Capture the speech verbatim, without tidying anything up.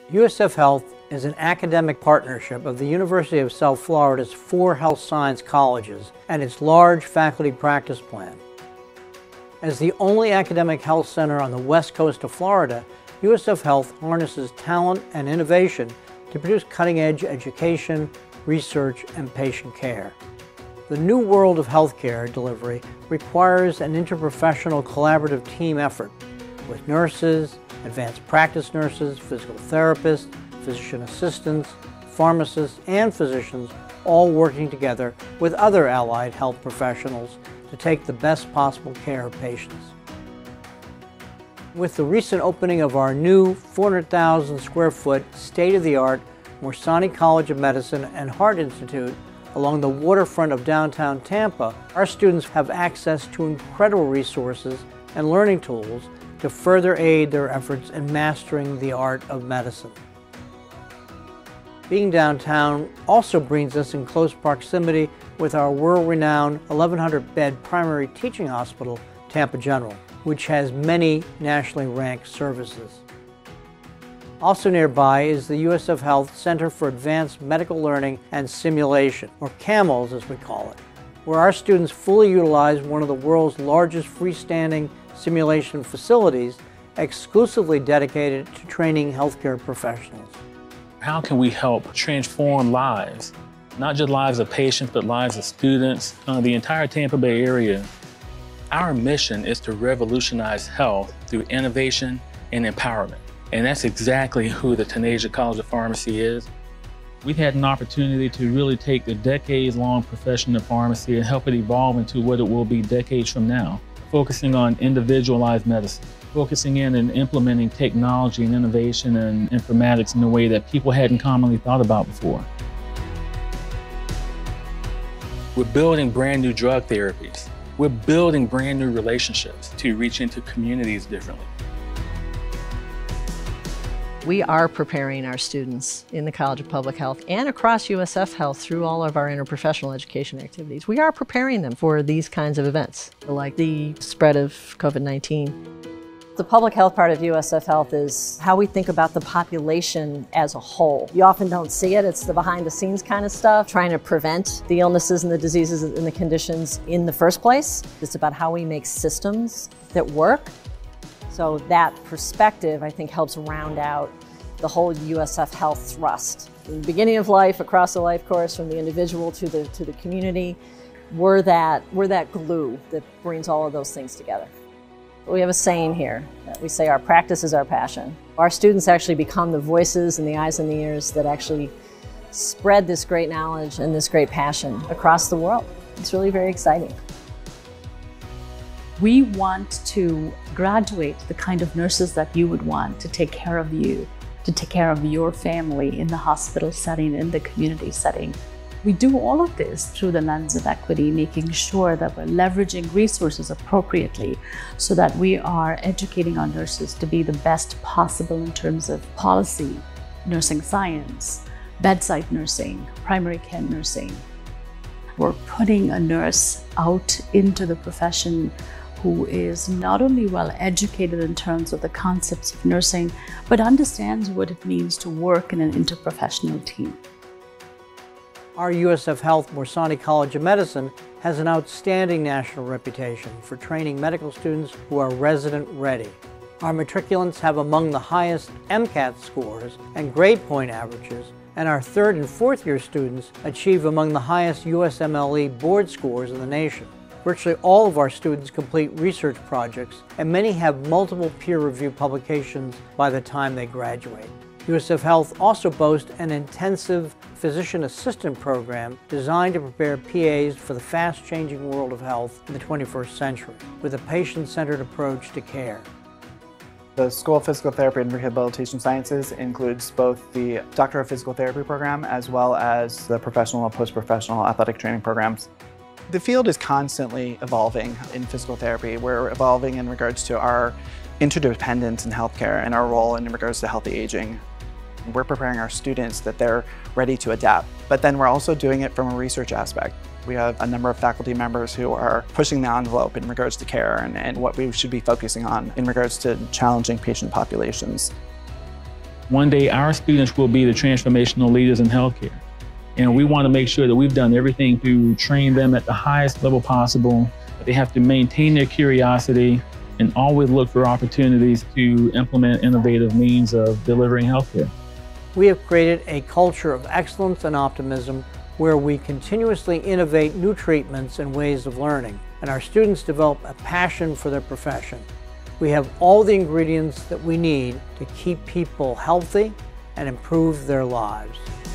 U S F Health is an academic partnership of the University of South Florida's four health science colleges and its large faculty practice plan. As the only academic health center on the west coast of Florida, U S F Health harnesses talent and innovation to produce cutting-edge education, research, and patient care. The new world of healthcare delivery requires an interprofessional collaborative team effort with nurses, advanced practice nurses, physical therapists, physician assistants, pharmacists, and physicians all working together with other allied health professionals to take the best possible care of patients. With the recent opening of our new four hundred thousand square foot state-of-the-art Morsani College of Medicine and Heart Institute along the waterfront of downtown Tampa, our students have access to incredible resources and learning tools to further aid their efforts in mastering the art of medicine. Being downtown also brings us in close proximity with our world-renowned eleven hundred bed primary teaching hospital, Tampa General, which has many nationally ranked services. Also nearby is the U S F Health Center for Advanced Medical Learning and Simulation, or CAMELS as we call it, where our students fully utilize one of the world's largest freestanding simulation facilities exclusively dedicated to training healthcare professionals. How can we help transform lives? Not just lives of patients, but lives of students, uh, the entire Tampa Bay area. Our mission is to revolutionize health through innovation and empowerment. And that's exactly who the Taneja College of Pharmacy is. We've had an opportunity to really take the decades-long profession of pharmacy and help it evolve into what it will be decades from now, focusing on individualized medicine, focusing in and implementing technology and innovation and informatics in a way that people hadn't commonly thought about before. We're building brand new drug therapies. We're building brand new relationships to reach into communities differently. We are preparing our students in the College of Public Health and across U S F Health through all of our interprofessional education activities. We are preparing them for these kinds of events, like the spread of COVID nineteen. The public health part of U S F Health is how we think about the population as a whole. You often don't see it. It's the behind the scenes kind of stuff, trying to prevent the illnesses and the diseases and the conditions in the first place. It's about how we make systems that work. So that perspective, I think, helps round out the whole U S F Health thrust. From the beginning of life, across the life course, from the individual to the, to the community, we're that, we're that glue that brings all of those things together. We have a saying here that we say our practice is our passion. Our students actually become the voices and the eyes and the ears that actually spread this great knowledge and this great passion across the world. It's really very exciting. We want to graduate the kind of nurses that you would want to take care of you, to take care of your family in the hospital setting, in the community setting. We do all of this through the lens of equity, making sure that we're leveraging resources appropriately so that we are educating our nurses to be the best possible in terms of policy, nursing science, bedside nursing, primary care nursing. We're putting a nurse out into the profession who is not only well educated in terms of the concepts of nursing, but understands what it means to work in an interprofessional team. Our U S F Health Morsani College of Medicine has an outstanding national reputation for training medical students who are resident ready. Our matriculants have among the highest MCAT scores and grade point averages, and our third and fourth year students achieve among the highest U S M L E board scores in the nation. Virtually all of our students complete research projects, and many have multiple peer-reviewed publications by the time they graduate. U S F Health also boasts an intensive physician assistant program designed to prepare P As for the fast-changing world of health in the twenty-first century, with a patient-centered approach to care. The School of Physical Therapy and Rehabilitation Sciences includes both the Doctor of Physical Therapy program as well as the professional and post-professional athletic training programs. The field is constantly evolving in physical therapy. We're evolving in regards to our interdependence in healthcare and our role in regards to healthy aging. We're preparing our students that they're ready to adapt, but then we're also doing it from a research aspect. We have a number of faculty members who are pushing the envelope in regards to care and, and what we should be focusing on in regards to challenging patient populations. One day, our students will be the transformational leaders in healthcare. And we want to make sure that we've done everything to train them at the highest level possible. They have to maintain their curiosity and always look for opportunities to implement innovative means of delivering healthcare. We have created a culture of excellence and optimism where we continuously innovate new treatments and ways of learning, and our students develop a passion for their profession. We have all the ingredients that we need to keep people healthy and improve their lives.